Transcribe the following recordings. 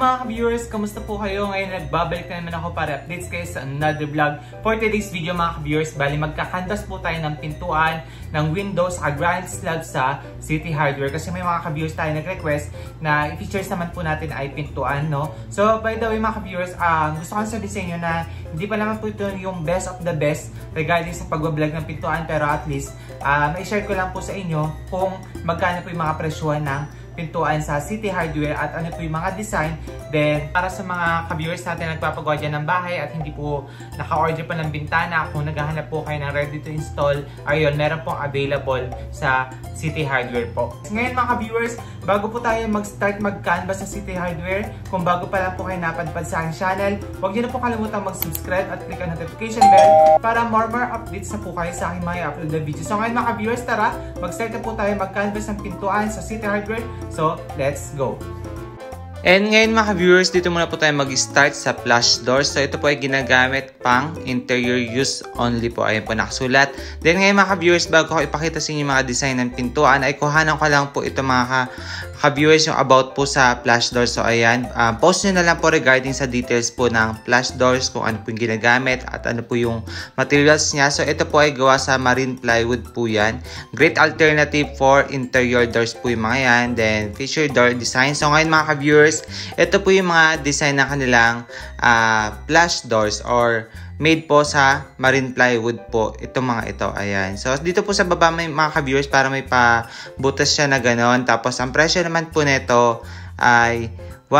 mga ka-viewers, kamusta po kayo? Ngayon nagbabalik na naman ako para updates kayo sa another vlog. For today's video mga ka-viewers, bali magkakanvas po tayo ng pintuan ng windows sa granite slab sa City Hardware. Kasi may mga ka-viewers tayo nag-request na i-features naman po natin ay pintuan, no? So by the way mga ka-viewers, gusto ko sabihin sa inyo na hindi pa naman po ito yung best of the best regarding sa pag-vlog ng pintuan, pero at least may share ko lang po sa inyo kung magkano po yung mga presyuhan ng pintuan sa City Hardware at ano po yung mga design. Then, para sa mga ka-viewers natin nagpapagawa dyan ng bahay at hindi po naka-order pa ng bintana, kung naghahanap po kayo ng ready to install, ayun, meron pong available sa City Hardware po. Ngayon mga ka-viewers, bago po tayo mag-start mag-canvas sa City Hardware, kung bago pa lang po kayo napadpad sa aking channel, huwag nyo na po kalimutang mag-subscribe at click ang notification bell para more updates na po kayo sa aking mga upload na video. So ngayon mga ka-viewers, tara, mag-start na po tayo mag-canvas ng pintuan sa City Hardware. So, let's go! And ngayon mga ka-viewers, dito muna po tayo mag-start sa flush doors. So ito po ay ginagamit pang interior use only po. Ayan po nakasulat. Then ngayon mga ka-viewers, bago ko ipakita sa inyo mga design ng pintuan, ay kuhanan ko lang po ito mga ka-viewers yung about po sa flush doors. So ayan, post nyo na lang po regarding sa details po ng flush doors, kung ano po yung ginagamit at ano po yung materials niya. So ito po ay gawa sa marine plywood po yan. Great alternative for interior doors po yung mga yan. Then feature door design. So ngayon mga ka-viewers, ito po yung mga design ng kanilang flush doors or made po sa marine plywood po. Itong mga ito. Ayan. So, dito po sa baba may mga ka-viewers para may pabutas siya na ganon. Tapos, ang presyo naman po nito ay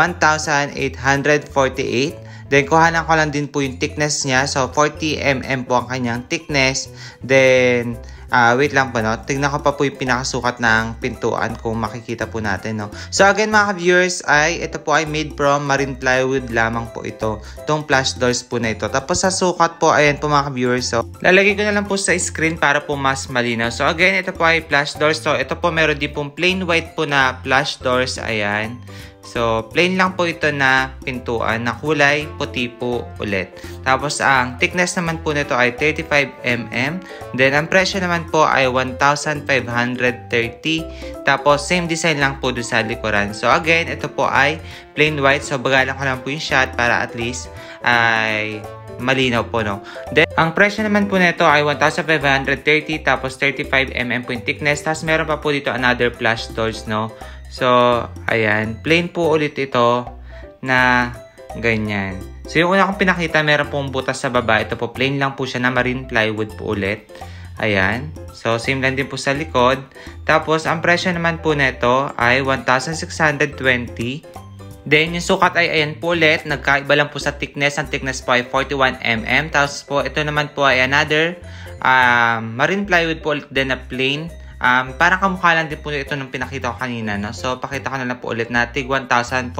1,848. Then, kuhanan ko lang din po yung thickness niya. So, 40 mm po ang kanyang thickness. Then, wait lang po, no? Tignan ko pa po yung pinakasukat ng pintuan kung makikita po natin, no? So, again, mga ka-viewers, ito po ay made from marine plywood lamang po ito. Itong flush doors po na ito. Tapos, sa sukat po, ayan po mga ka-viewers. So, lalagay ko na lang po sa screen para po mas malinaw. So, again, ito po ay flush doors. So, ito po meron din pong plain white po na flush doors. Ayan. So, plain lang po ito na pintuan na kulay puti po ulit. Tapos, ang thickness naman po nito ay 35 mm. Then, ang presyo naman po ay 1,530. Tapos, same design lang po doon sa likuran. So, again, ito po ay plain white. So, bagalan ko lang po yung shot para at least ay malinaw po, no? Then, ang presyo naman po nito ay 1,530. Tapos, 35 mm po yung thickness. Tapos, meron pa po dito another flush doors, no? So, ayan. Plain po ulit ito na ganyan. So, yung una kong pinakita, meron pong butas sa baba. Ito po, plain lang po siya na marine plywood po ulit. Ayan. So, same lang din po sa likod. Tapos, ang presyo naman po nito ay 1,620. Then, yung sukat ay ayan po ulit. Nagkaiba lang po sa thickness. Ang thickness po ay 41 mm. Tapos po, ito naman po ay another marine plywood po ulit din na plain. Parang kamukha lang din po ito nung pinakita ko kanina, no? So, pakita ko na lang po ulit na tig 1,488.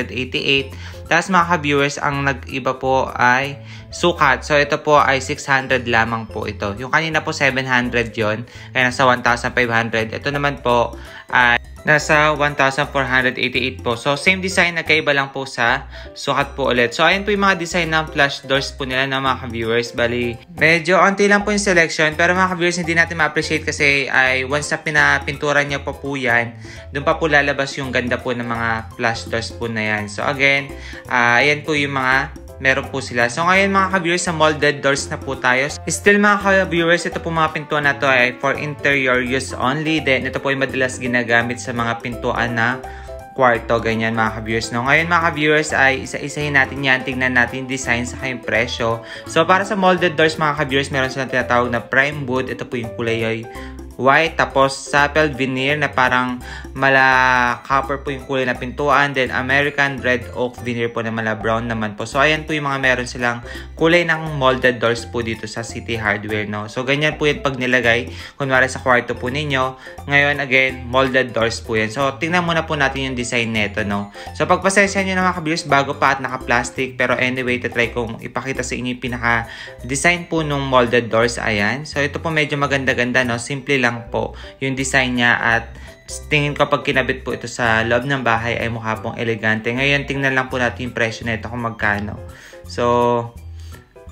Tapos mga ka-viewers, ang nag-iba po ay sukat. So, ito po ay 600 lamang po ito. Yung kanina po 700 yon, kaya nasa 1,500. Ito naman po ay nasa 1,488 po. So, same design, nagkaiba lang po sa sukat po ulit. So, ayan po yung mga design ng flush doors po nila ng mga ka-viewers. Bali, medyo onti lang po yung selection. Pero mga ka-viewers, hindi natin ma-appreciate kasi ay once na pinapintura niya po po yan, doon pa po lalabas yung ganda po ng mga flush doors po na yan. So, again, ayan po yung mga meron po sila. So ngayon mga ka-viewers, sa molded doors na po tayo. Still mga ka-viewers, ito po mga pintuan na to ay for interior use only. Then ito po ay madalas ginagamit sa mga pintuan na kwarto, ganyan mga ka-viewers. No? Ngayon mga ka-viewers ay isa-isahin natin yan. Tingnan natin design sa kayong presyo. So para sa molded doors mga ka-viewers, meron silang tinatawag na prime wood. Ito po yung kulay ay white, tapos sapel veneer na parang mala copper po yung kulay na pintuan, then American red oak veneer po na mala brown naman po. So ayan po yung mga meron silang kulay ng molded doors po dito sa City Hardware, no? So ganyan po yan pag nilagay kunwari sa kwarto po ninyo. Ngayon again, molded doors po yan. So tingnan muna po natin yung design nito, no? So pagpasensya nyo na mga ka-viewers, bago pa at naka-plastic, pero anyway, try kong ipakita sa inyo yung pinaka-design po nung molded doors. Ayan. So ito po medyo maganda-ganda, no? Simple lang po yung design niya at tingin ko pag kinabit po ito sa loob ng bahay ay mukha pong elegante. Ngayon tingnan lang po natin yung presyo na ito kung magkano. So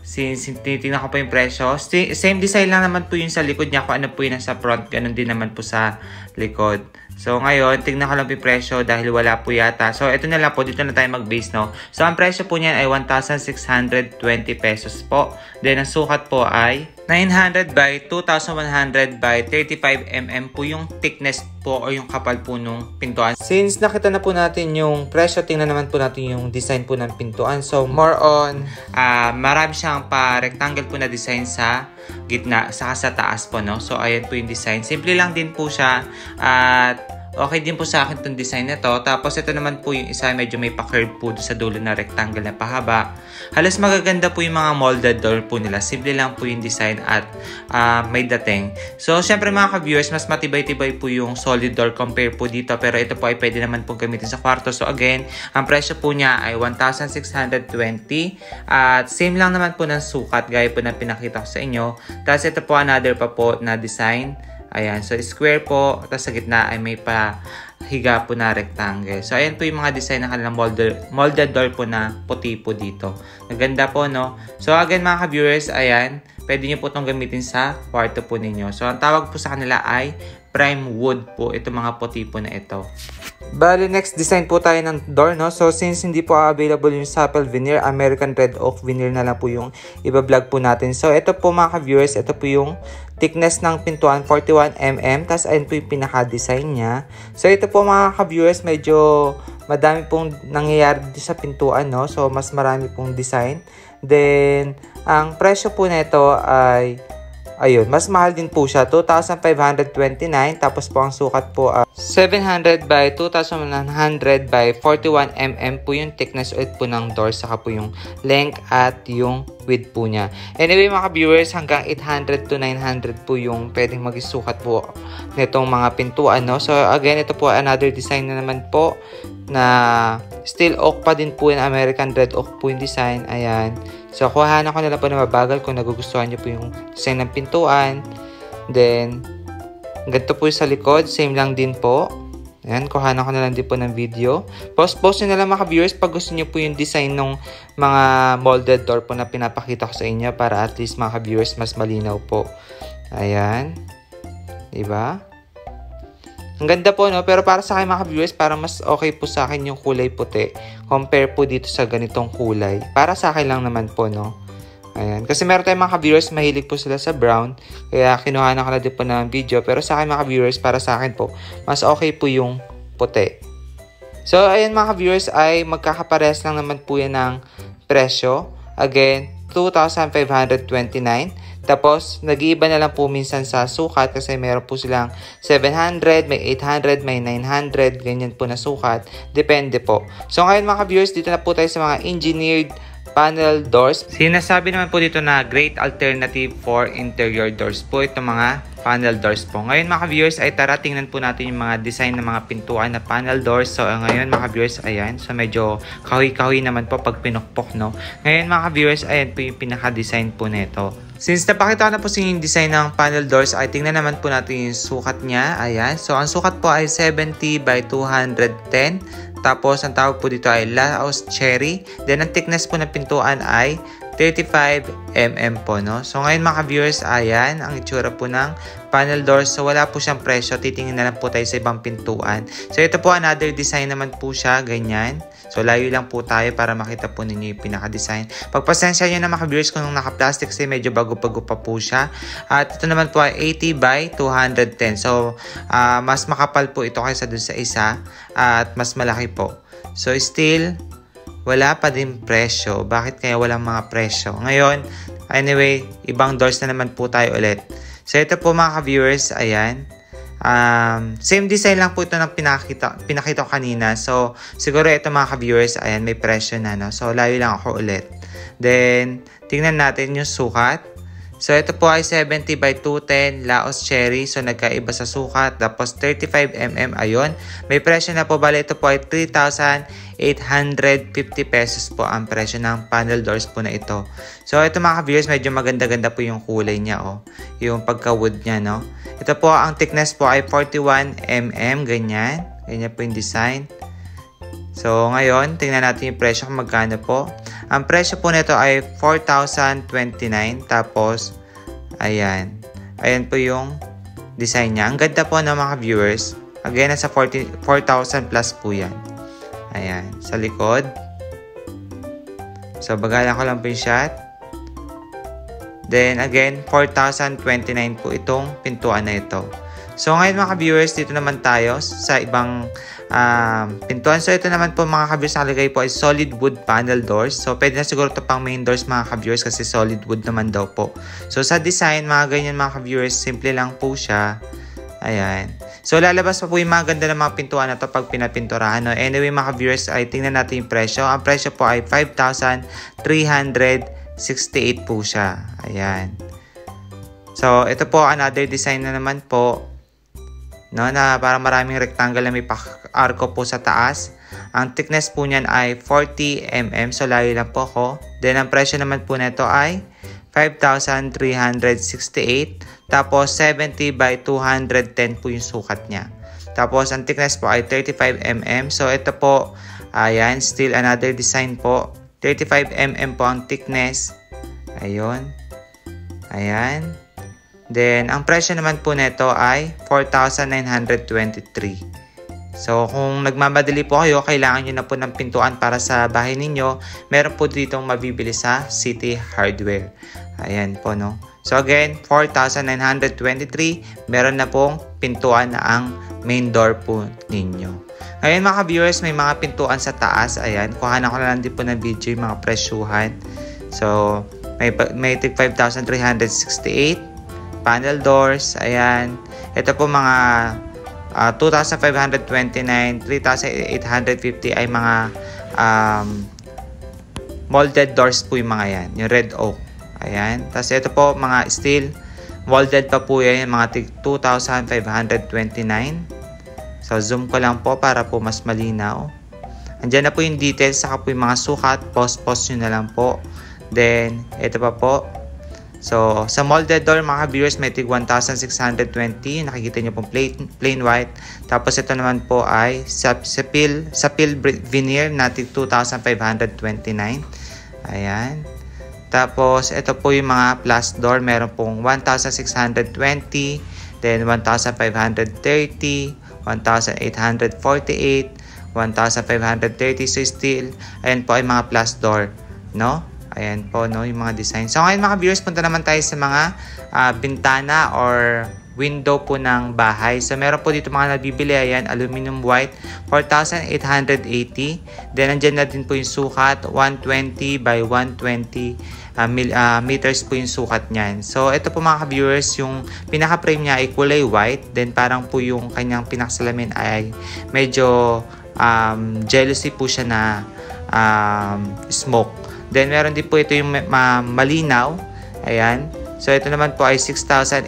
Since tinitingnan ko po yung presyo. Same design lang naman po yung sa likod niya. Kung ano po yung nasa front, ganun din naman po sa likod. So, ngayon, tignan ko lang po yung presyo dahil wala po yata. So, ito na lang po. Dito na tayo mag-base, no? So, ang presyo po niyan ay 1,620 pesos po. Then, ang sukat po ay 900 by 2,100 by 35 mm po yung thickness po o yung kapal po nung pintuan. Since nakita na po natin yung presyo, tingnan naman po natin yung design po ng pintuan. So, more on, marami siyang pa-rectangle po na design sa gitna, saka sa taas po, no? So, ayan po yung design. Simple lang din po siya at okay din po sa akin itong design na to. Tapos ito naman po yung isa, medyo may pa-curve po sa dulo na rectangle na pahaba. Halos magaganda po yung mga molded door po nila. Simple lang po yung design at may dating. So, syempre mga ka-viewers, mas matibay-tibay po yung solid door compare po dito. Pero ito po ay pwede naman po gamitin sa kwarto. So, again, ang presyo po niya ay 1,620. At same lang naman po ng sukat, gaya po na pinakita ko sa inyo. Tapos ito po another pa po na design. Ayan, so square po, tapos sa gitna ay may pahiga po na rectangle. So ayan po yung mga design ng kanilang molded door po na puti po dito. Naganda po, no? So again mga ka-viewers, ayan, pwede nyo po itong gamitin sa kwarto po ninyo. So ang tawag po sa kanila ay prime wood po, itong mga puti po na ito. Bali, next design po tayo ng door, no? So, since hindi po available yung Sapel veneer, American Red Oak veneer na lang po yung iba-vlog po natin. So, ito po mga ka-viewers, ito po yung thickness ng pintuan, 41 mm. Tapos, ayun po yung pinaka-design niya. So, ito po mga ka-viewers, medyo madami pong nangyayari sa pintuan, no? So, mas marami pong design. Then, ang presyo po nito ay ayun, mas mahal din po siya, 2,529. Tapos po ang sukat po 700 by 2,100 by 41 mm po yung thickness ulit po ng door, saka po yung length at yung width po niya. Anyway mga viewers, hanggang 800 to 900 po yung pwedeng magsukat po nitong mga pintuan, no? So again, ito po another design na naman po na steel oak pa din po yung American Red Oak po yung design. Ayan. So, kuhanan ko na lang po na mabagal kung nagugustuhan nyo po yung design ng pintuan. Then, ganito po yung sa likod. Same lang din po. Ayan, kuhanan ko na lang din po ng video. Post nyo na lang mga viewers pag gusto nyo po yung design ng mga molded door po na pinapakita ko sa inyo para at least mga viewers mas malinaw po. Ayan. Diba? Ang ganda po, no? Pero para sa akin mga viewers, para mas okay po sa akin yung kulay puti compare po dito sa ganitong kulay. Para sa akin lang naman po, no? Ayan. Kasi meron tayong mga viewers, mahilig po sila sa brown. Kaya kinuha na ko na din po ng video. Pero sa akin mga viewers, para sa akin po, mas okay po yung puti. So, ayan mga viewers, ay magkakapares lang naman po yan ng presyo. Again, 2,529. Tapos, nag-iiba na lang po minsan sa sukat kasi meron po silang 700, may 800, may 900, ganyan po na sukat. Depende po. So, ngayon mga viewers, dito na po tayo sa mga engineered panel doors. Sinasabi naman po dito na great alternative for interior doors po itong mga panel doors po. Ngayon mga viewers ay tara tingnan po natin yung mga design ng mga pintuan na panel doors. So ngayon mga viewers, ayan. So medyo kahoy-kahoy naman po pag pinukpok, no. Ngayon mga viewers, ayan po yung pinaka-design po nito. Since napakita ko na po sa yung design ng panel doors, ay tingnan naman po natin yung sukat niya. Ayan. So ang sukat po ay 70 by 210. Tapos, ang tawag po dito ay Laos Cherry. Then, ang thickness po ng pintuan ay 35 mm po, no? So, ngayon mga viewers, ayan, ang itsura po ng panel doors. So, wala po siyang presyo. Titingin na lang po tayo sa ibang pintuan. So, ito po, another design naman po siya, ganyan. So, layo lang po tayo para makita po ninyo yung pinaka-design. Pagpasensya nyo na mga viewers kung naka-plastic kasi medyo bago-bago pa po siya. At ito naman po ay 80 by 210. So, mas makapal po ito kaysa dun sa isa. At mas malaki po. So, still, wala pa din presyo. Bakit kaya walang mga presyo? Ngayon, anyway, ibang doors na naman po tayo ulit. So, ito po mga ka-viewers, ayan. Same design lang po ito ng pinakita ko kanina. So, siguro ito mga ka-viewers, ayan, may presyo na, no? So, layo lang ako ulit. Then, tingnan natin yung sukat. So, ito po ay 70 by 210 Laos Cherry. So, nagkaiba sa sukat. Tapos, 35 mm. Ayun. May presyo na po. Bale, ito po ay 3,850 pesos po ang presyo ng panel doors po na ito. So, ito mga viewers, medyo maganda-ganda po yung kulay niya, oh. Yung pagka-wood niya, no? Ito po, ang thickness po ay 41 mm. Ganyan. Ganyan po yung design. So, ngayon, tingnan natin yung presyo kung magkano po. Ang presyo po nito ay 4,029. Tapos, ayan. Ayan po yung design niya. Ang ganda po ng mga viewers. Again, nasa 4,000 plus po yan. Ayan. Sa likod. So, bagalan ko lang po yung shot. Then, again, 4,029 po itong pintuan na ito. So, ngayon mga viewers, dito naman tayo sa ibang pintuan. So, ito naman po mga ka-viewers, nakalagay po ay solid wood panel doors. So, pwede na siguro ito pang main doors mga ka-viewers kasi solid wood naman daw po. So, sa design, mga ganyan mga ka-viewers, simple lang po siya. Ayan. So, lalabas pa po yung mga ganda ng mga pintuan na ito pag pinapinturahan. No? Anyway mga ka-viewers, ay tingnan natin yung presyo. Ang presyo po ay 5,368 po siya. Ayan. So, ito po another design na naman po. No, na parang maraming rectangle na may arco po sa taas. Ang thickness po niyan ay 40 mm. So, layo lang po ako. Then, ang presyo naman po nito ay 5,368. Tapos, 70 by 210 po yung sukat niya. Tapos, ang thickness po ay 35 mm. So, ito po, ayan, still another design po. 35 mm po ang thickness. Ayun. Ayan. Then, ang presyo naman po nito ay 4,923. So, kung nagmamadali po kayo, kailangan nyo na po ng pintuan para sa bahay ninyo, meron po ditong mabibili sa City Hardware. Ayan po, no? So, again, 4,923. Meron na pong pintuan na ang main door po ninyo. Ngayon, mga viewers, may mga pintuan sa taas. Ayan, kuhanan ko na lang din po ng video yung mga presyuhan. So, may tig 5,368. Panel doors, ayan. Ito po mga 2,529, 3,850 ay mga molded doors po yung mga yan. Yung red oak. Ayan. Tapos ito po mga steel. Molded pa po yan. Yung mga 2,529. So zoom ko lang po para po mas malinaw. Andyan na po yung details. Saka po yung mga sukat. Post nyo na lang po. Then, ito pa po. So, sa molded door mga viewers, may tig 1,620. Nakikita nyo pong plain white. Tapos ito naman po ay sa peel veneer na tig 2,529. Ayan. Tapos ito po yung mga plus door. Meron pong 1,620. Then 1,530. 1,848. 1,530. So still, ayan po ay mga plus door. No? Ayan po, no, yung mga design. So, ngayon mga viewers, punta naman tayo sa mga bintana or window po ng bahay. So, meron po dito mga nabibili. Ayan, aluminum white, 4,880. Then, andyan na din po yung sukat, 120 by 120 meters po yung sukat niyan. So, ito po mga viewers, yung pinaka-frame niya ay kulay white. Then, parang po yung kanyang pinakasalamin ay medyo jealousy po siya na smoke. Then, meron din po ito yung malinaw. Ayan. So, ito naman po ay 6,890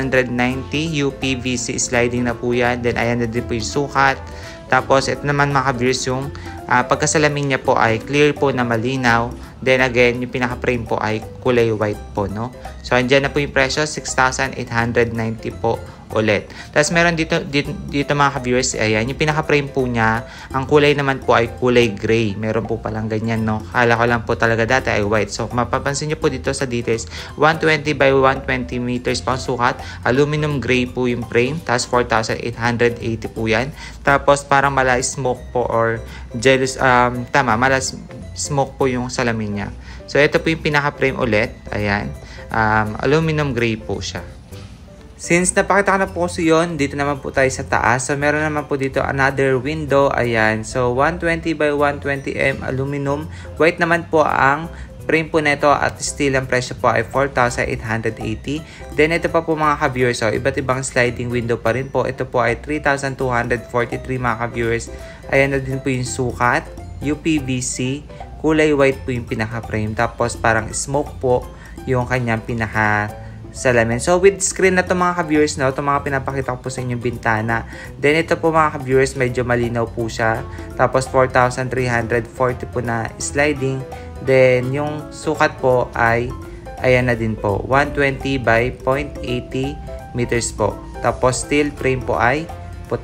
UPVC sliding na po yan. Then, ayan na din po yung sukat. Tapos, ito naman mga viewers, yung pagkasalamin niya po ay clear po na malinaw. Then, again, yung pinaka-frame po ay kulay white po, no? So, andyan na po yung presyo, 6,890 po ulit. Tapos meron dito mga ka-viewers, ayan, yung pinaka-frame po niya, ang kulay naman po ay kulay gray. Meron po palang ganyan, no? Kala ko lang po talaga dati ay white. So, mapapansin nyo po dito sa details, 120 by 120 meters po ang sukat. Aluminum gray po yung frame. Tapos 4,880 po yan. Tapos parang mala smoke po or jealous, mala smoke po yung salamin niya. So, ito po yung pinaka-frame ulit. Ayan. Aluminum gray po siya. Since napakita ko na po yun, dito naman po tayo sa taas. So, meron naman po dito another window. Ayan. So, 120 by 120 aluminum. White naman po ang frame po nito at steel ang presyo po ay 4,880. Then, ito pa po mga ka-viewers. So, iba't ibang sliding window pa rin po. Ito po ay 3,243 mga ka-viewers. Ayan na din po yung sukat. UPVC. Kulay white po yung pinaka-frame. Tapos, parang smoke po yung kanyang pinaka-salamin. So, with screen na ito mga ka-viewers, no? Ito mga pinapakita ko po sa inyong bintana. Then, ito po mga ka-viewers, medyo malinaw po siya. Tapos, 4,340 po na sliding. Then, yung sukat po ay, ayan na din po, 120 by 0.80 meters po. Tapos, steel frame po ay puti.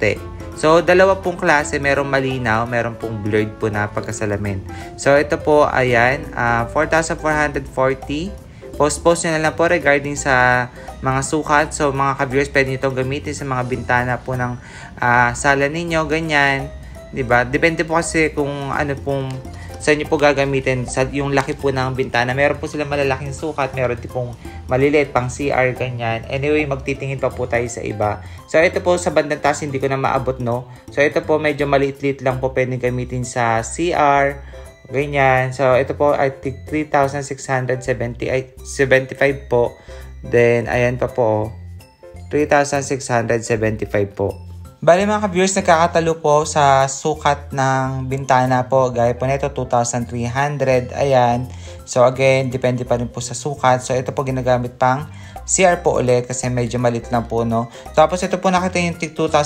So, dalawa pong klase. Merong malinaw, meron pong blurred po na pagkasalamin. So, ito po, ayan, 4,440. Post nyo na lang po regarding sa mga sukat. So, mga ka-viewers, pwede nyo itong gamitin sa mga bintana po ng sala ninyo, ganyan. Diba? Depende po kasi kung ano pong sa inyo po gagamitin sa yung laki po ng bintana. Meron po sila malalaking sukat, meron din pong maliliit pang CR, ganyan. Anyway, magtitingin pa po tayo sa iba. So, ito po sa bandang taas, hindi ko na maabot, no? So, ito po medyo maliit-liit lang po pwede gamitin sa CR, ganyan. So, ito po ay 3,675 po. Then, ayan pa po, 3,675 po. Bali mga ka-viewers, nagkakatalo po sa sukat ng bintana po. Gaya po nito, 2,300. Ayan. So again, depende pa rin po sa sukat. So ito po ginagamit pang CR po ulit kasi medyo malit lang po, no? Tapos ito po nakita yung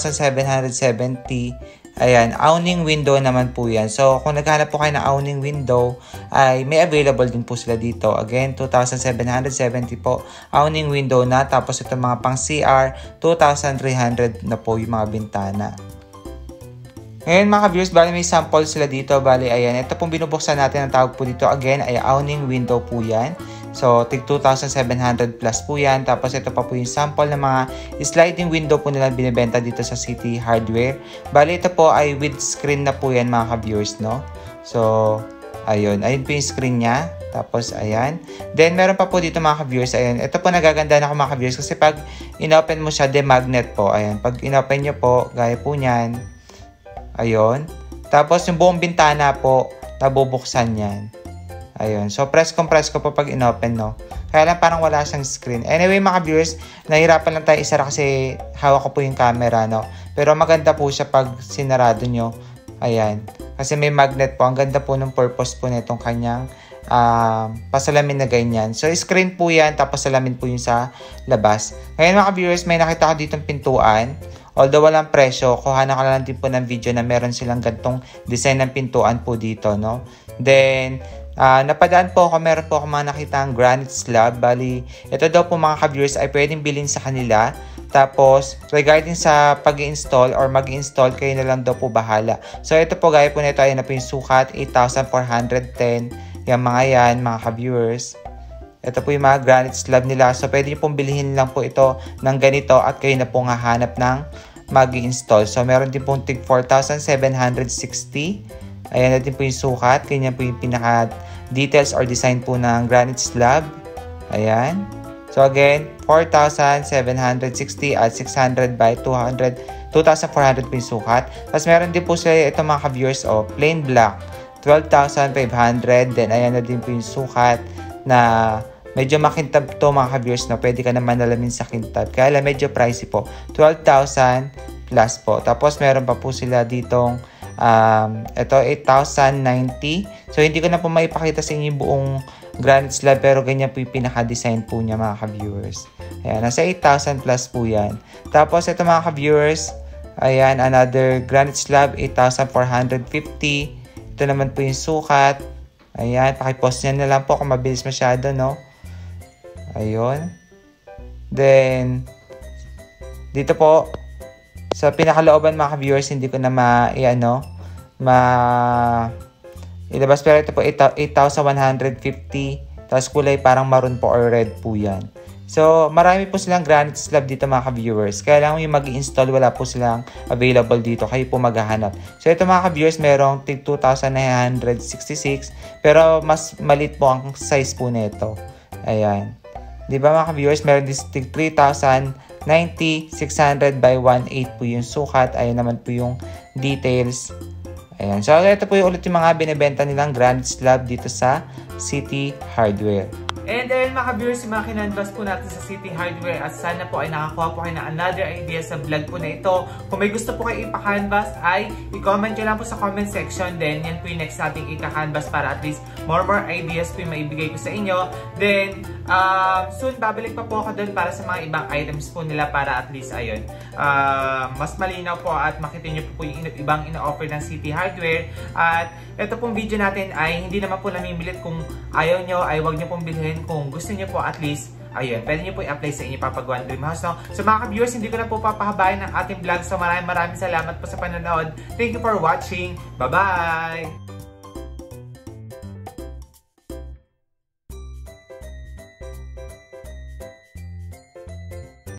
2,770. Ayan, awning window naman po yan. So kung naghanap po kayo ng awning window, ay may available din po sila dito. Again, 2,770 po. Awning window na. Tapos ito mga pang CR, 2,300 na po yung mga bintana. Ngayon mga ka-viewers, bali may sample sila dito. Bali, ayan. Ito pong binubuksan natin ang tawag po dito. Again, ay awning window po yan. So, tig 2,700 plus po yan. Tapos, ito pa po yung sample ng mga sliding window po nila binibenta dito sa City Hardware. Bali, ito po ay with screen na po yan mga ka-viewers, no? So, ayun. Ayun po yung screen niya. Tapos, ayan. Then, meron pa po dito mga ka-viewers. Ayan. Ito po nagaganda na ako mga ka-viewers kasi pag in-open mo siya, de-magnet po. Ayan. Pag in-open nyo po, gaya po niyan. Ayun. Tapos, yung buong bintana po, nabubuksan yan. Ayun. So, compress ko po pag in-open, no? Kaya lang parang wala siyang screen. Anyway, mga viewers, nahirapan lang tayo isara kasi hawak ko po yung camera, no? Pero maganda po siya pag sinarado nyo. Ayan. Kasi may magnet po. Ang ganda po ng purpose po nitong kanyang pasalamin na ganyan. So, screen po yan. Tapos, salamin po yung sa labas. Ngayon, mga viewers, may nakita ko ditong pintuan. Although walang presyo, kuhanan ka lang din po ng video na meron silang gantong design ng pintuan po dito, no? Then, napadaan po ako, meron po ako mga nakitang granite slab. Bali, ito daw po mga ka-viewers ay pwedeng bilhin sa kanila. Tapos, regarding sa pag-install or mag-install, kayo na lang daw po bahala. So, ito po gaya po nito, ayun na po yung sukat, 8,410. Yung mga yan, mga ka-viewers. Ito po yung mga granite slab nila. So, pwede nyo pong bilhin lang po ito ng ganito at kayo na po hahanap ng mag-install. So, meron din pong tig 4,760. Ayan na din po yung sukat. Ganyan po yung pinaka-details or design po ng granite slab. Ayan. So again, 4,760 at 600 by 200, 2,400 po yung sukat. Tapos meron din po sila itong mga ka-viewers, plain black, 12,500. Then ayan na din po yung sukat na medyo makintab to mga ka-viewers, no? Pwede ka naman nalamin sa kintab. Kaya lang medyo pricey po. 12,000 plus po. Tapos meron pa po sila ditong ito 8,090. So hindi ko na po maipakita sa inyo yung buong granite slab, pero ganyan po yung pinaka-design po niya mga ka-viewers. Ayan, nasa 8,000 plus po yan. Tapos ito mga ka-viewers, ayan, another granite slab, 8,450. Ito naman po yung sukat. Ayan, pakipost niya na lang po kung mabilis masyado, no? Ayun. Then, dito po, sa pinakalooban mga ka-viewers, hindi ko na ilabas. Pero ito po, 8,150. Tapos kulay parang maroon po or red po yan. So, marami po silang granite slab dito mga ka-viewers. Kaya lang yung mag-i-install, wala po silang available dito. Kayo po maghahanap. So, ito mga ka-viewers, merong 2,966. Pero mas malit po ang size po nito. Ayan. Di ba mga ka-viewers, meron din 3,090, 600 by 1.8 po yung sukat. Ayan naman po yung details. Ayan. So, ito po yung ulit yung mga binibenta nilang granite slab dito sa City Hardware. And then mga viewers, yung mga kinanvas po natin sa City Hardware at sana po ay nakakuha po kayo ng another idea sa vlog po na ito. Kung may gusto po kayo ipa-canvas ay i-comment nyo lang po sa comment section. Then yan po yung next nating ika-canvas para at least more ideas po yung maibigay ko sa inyo. Then soon babalik pa po ako doon para sa mga ibang items po nila para at least ayun, mas malinaw po at makita nyo po yung ibang ina-offer ng City Hardware. At ito pong video natin ay hindi naman po namimilit. Kung ayaw nyo ay wag nyo pong bilhin. Kung gusto nyo po at least ayun, pwede nyo po i-apply sa inyo papagawa ng dream house, no? So mga ka-viewers, hindi ko na po papahabayan ng ating vlog. So maraming salamat po sa panonood. Thank you for watching. Bye-bye!